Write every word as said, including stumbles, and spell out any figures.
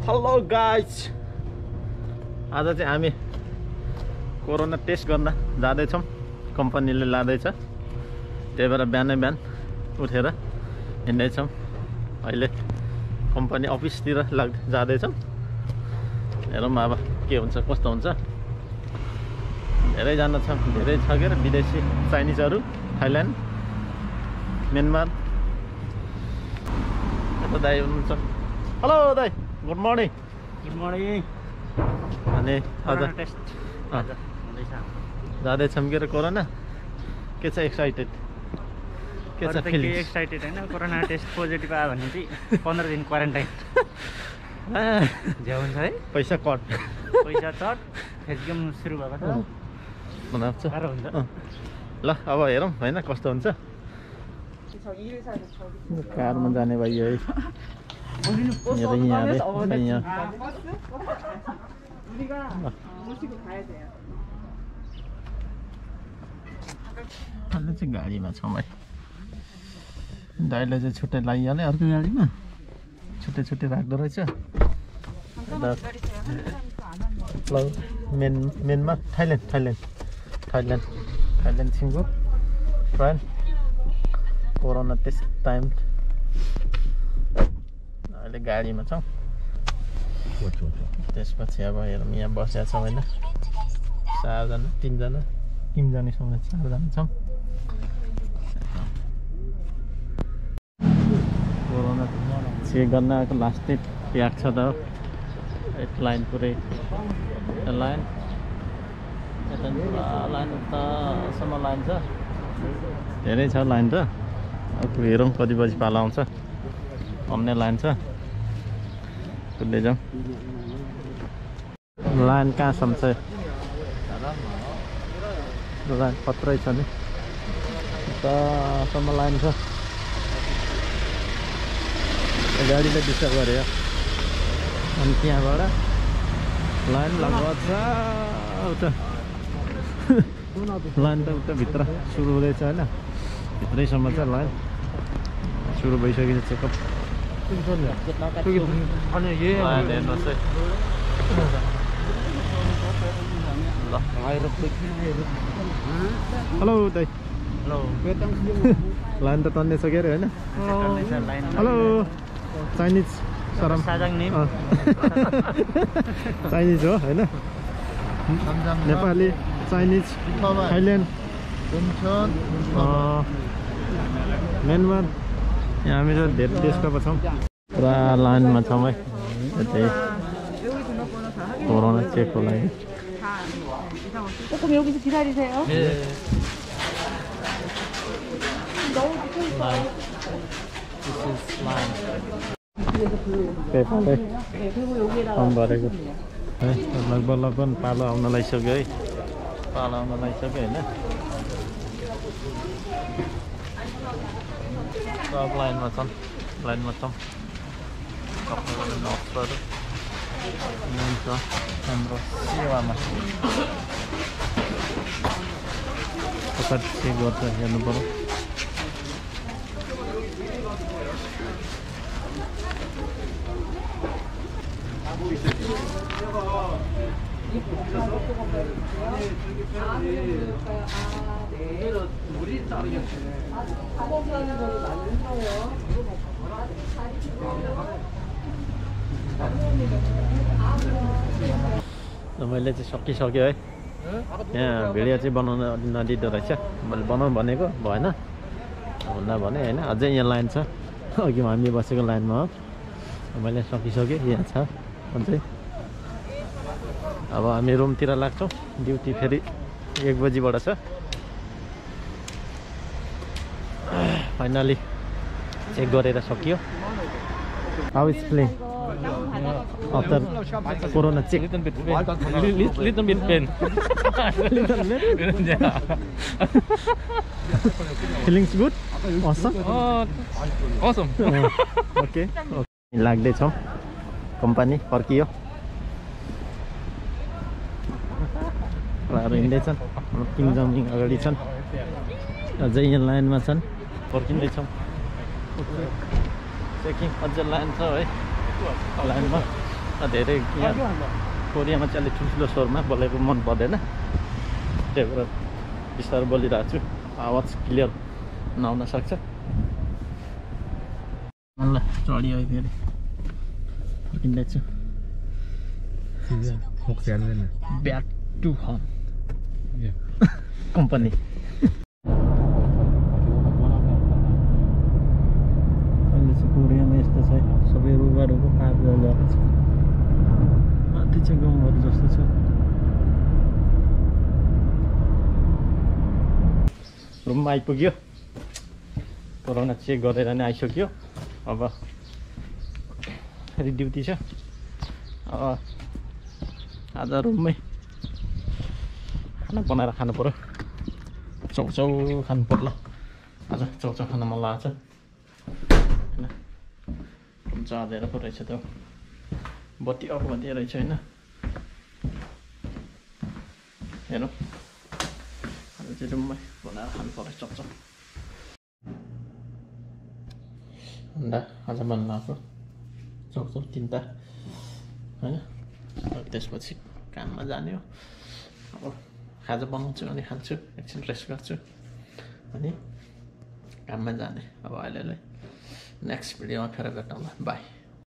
Hello guys, आज चाहिँ हामी कोरोना टेस्ट गर्न जाँदैछौँ। कम्पनीले लाँदैछ, त्यही भएर बिहानै बिहान उठेर हिँड्दैछौँ। अहिले कम्पनी अफिसतिर लाग जाँदैछौँ। हेरौँ अब के हुन्छ कस्तो हुन्छ। धेरैजना छ, धेरै छ के विदेशी चाइनिजहरू, थाइल्यान्ड, म्यानमार। यता दाइ हुनुहुन्छ। हेलो दाइ, गुड मर्निङ। Good morning. अनि कोरोना टेस्ट आज हुँदैछ। जाँदैछौँ के कोरोना के छ एक्साइटेड के छ फिलिङ? एक्साइटेड हैन, कोरोना टेस्ट पोजिटिभ आयो भने चाहिँ पन्ध्र दिन क्वारेन्टाइन। जे हुन्छ है, पैसा कट पैसा चट फेसगेम सुरु भएको छ बनाउँछ। गाह्रो हुन्छ। ल अब हेरौँ होइन कस्तो हुन्छ। कारमा जाने भाइ है, यहाँ यहाँ अहिले चाहिँ गाडीमा छौँ भाइ। दाइले चाहिँ छुट्टै लागिहाल्यो अर्को गाडीमा, छुट्टै छुट्टै राख्दो रहेछ। ल मेन मेनमा थाइल्यान्ड थाइल्यान्ड थाइल्यान्ड थाइल्यान्ड सिङ्गो फ्रेन्ड कोरोना टेस्ट टाइम। अहिले गाडीमा छौँ। त्यसपछि अब हेरौँ, यहाँ बसेका छौँ होइन, चारजना तिनजना तिनजनासँग चारजना छौँ। कोरोना चेक गर्न आएको लास्ट डेट प्याक छ त। एक लाइन पुरै लाइन यता लाइन उतासम्म लाइन छ, धेरै छ लाइन त। अब हेरौँ कति बजी पाला आउँछ। अन्य लाइन छ, कुद्दै जाउँ। लाइन कहाँसम्म छ? लाइन कत्रै छ नि, उतासम्म लाइन छ। गाडीले डिस्टर्ब गऱ्यो अनि त्यहाँबाट लाइन लगभग छ उता लाइन त उता भित्र सुरु हुँदैछ होइन, भित्रैसम्म छ लाइन सुरु भइसकेको छ। चेकअप अनि हेर्नुहोस् है। हेलो दाइ। हेलो। लाइन त तन्ने छ के अरे होइन? हेलो चाइनिज सरम चाइनिज हो होइन, नेपाली चाइनिज थाइल्यान्ड म्यानमार। यहाँ हामी त धेरै देशका पो छौँ, पुरा लाइनमा छौँ है। त्यही कोरोना चेकको लागि। 조금 여기서 기다리세요. 네. पेपरले फर्म भरेको है, लगभग लगभग पालो आउन लागिसक्यो है, पालो आउन लागिसक्यो होइन। सब लाइनमा छन्, लाइनमा छौँ। कपडाहरू नर्सहरू हुन्छ हाम्रो सेवामा। कसरी चेक गर्छ हेर्नु पर्यो। मैले चाहिँ सकिसक्यो है। यहाँ भिडियो चाहिँ बनाउन नदिँदो रहेछ, मैले बनाउनु भनेको भएन भन्दा भने होइन। अझै यहाँ लाइन छ, अघि हामी बसेको लाइनमा हो। मैले सकिसकेँ, यहाँ छ अझै। अब हामी रुमतिर लाग्छौँ, ड्युटी फेरि एक बजीबाट छ। फाइनली चेक गरेर सकियो। How is playing after corona check? Little bit pain. Little bit pain. Little bit? Yeah. Feelings good? Awesome? Oh, awesome. Okay लाग्दैछौँ, कम्पनी फर्कियो। हिँड्दैछन्, तिनजना अगाडि छन्, अझै यहाँ लाइनमा छन्, फर्किँदैछौँ। चेकिङ अझ लाइन छ है लाइनमा। धेरै यहाँ कोरियामा चाहिँ अलिक ठुल्ठुलो स्वरमा बोलेको मन पर्दैन, त्यही भएर बिस्तारै बोलिरहेको छु, आवाज क्लियर नहुन सक्छ। ल चढियो फेरि फर्किँदैछु ब्याक टु होम कम्पनी। अहिले चाहिँ कोरियामा यस्तो छ, सबै रुगा रुगा पार गएको छ, माथि चाहिँ गाउँहरू जस्तो छ। रुममा आइपुग्यो, कोरोना चेक गरेर नै आइसक्यो। अब फेरि ड्युटी छ। अब आज रुममै खाना बनाएर खानु पर्यो, चौचौ खानु पर्ला। आज चौचौ खान मन लागेको छ होइन। रुम चार्जेर पो रहेछ त, बत्ती अफ भइदिए रहेछ होइन। हेरौँ आज चाहिँ रुममै बनाएर खानु पर्यो चौचौ। अन्डा आज मन लाग्यो चौचौ तिनवटा होइन। त्यसपछि काममा जाने हो। अब खाजा बनाउँछु अनि खान्छु, एकछिन रेस्ट गर्छु अनि काममा जाने। अब अहिलेलाई नेक्स्ट भिडियोमा फेरि भेटौँला, बाई।